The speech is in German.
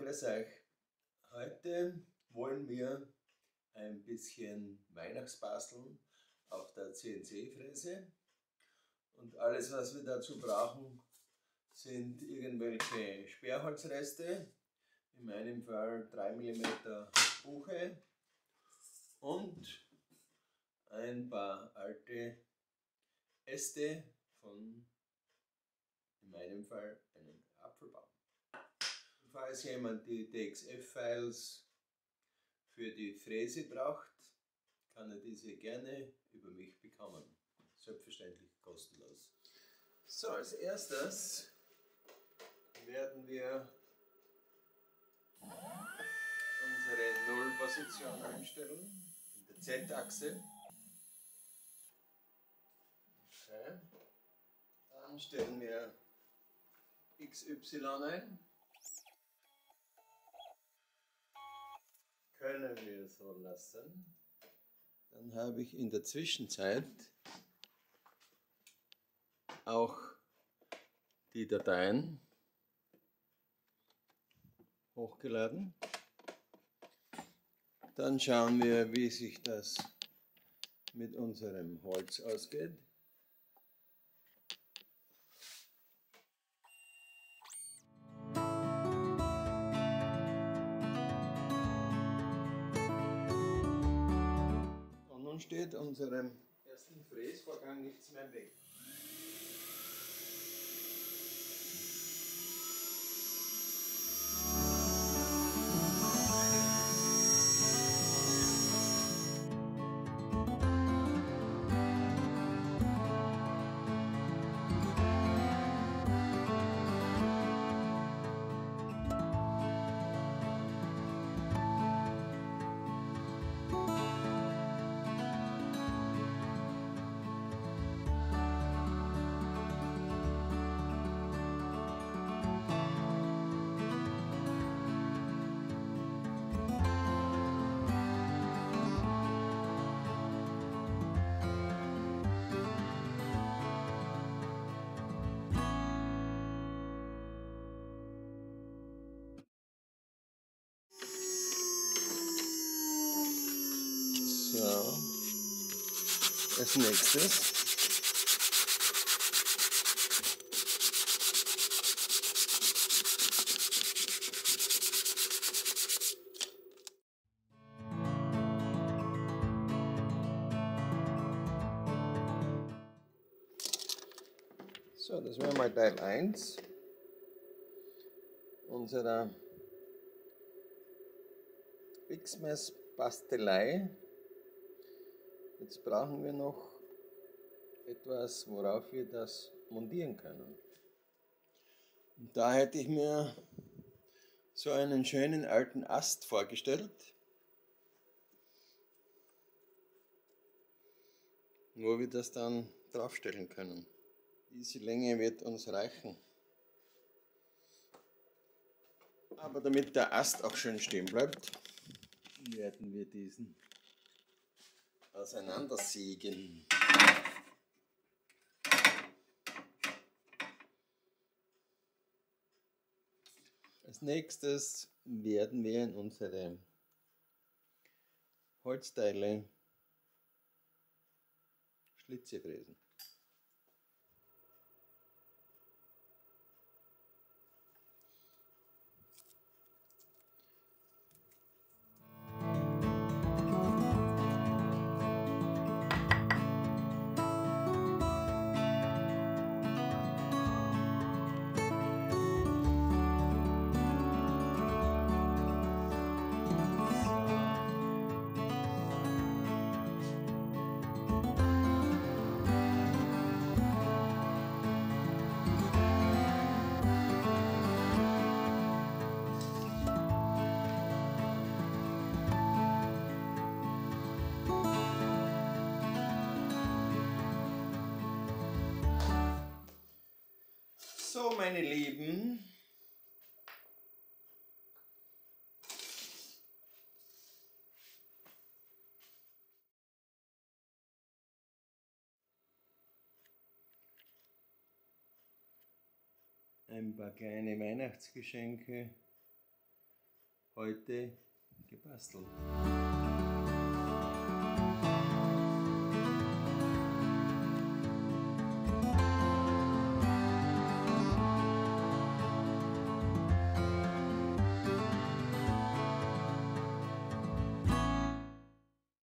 grüß euch. Heute wollen wir ein bisschen Weihnachtsbasteln auf der CNC-Fräse. Und alles, was wir dazu brauchen, sind irgendwelche Sperrholzreste, in meinem Fall 3 mm Buche und ein paar alte Äste von, in meinem Fall, einem Apfelbaum. Falls jemand die DXF-Files für die Fräse braucht, kann er diese gerne über mich bekommen. Selbstverständlich kostenlos. So, als erstes werden wir unsere Nullposition einstellen, in der Z-Achse. Okay. Dann stellen wir XY ein. Können wir so lassen. Dann habe ich in der Zwischenzeit auch die Dateien hochgeladen. Dann schauen wir, wie sich das mit unserem Holz ausgeht. Und nun steht unserem ersten Fräsvorgang nichts mehr im Weg. So, als nächstes so, das wäre mal Teil 1 unserer Pixmess-Bastelei. Jetzt brauchen wir noch etwas, worauf wir das montieren können. Und da hätte ich mir so einen schönen alten Ast vorgestellt, wo wir das dann draufstellen können. Diese Länge wird uns reichen. Aber damit der Ast auch schön stehen bleibt, werden wir diesen auseinandersägen. Als nächstes werden wir in unsere Holzteile Schlitze fräsen. So, meine Lieben, ein paar kleine Weihnachtsgeschenke heute gebastelt.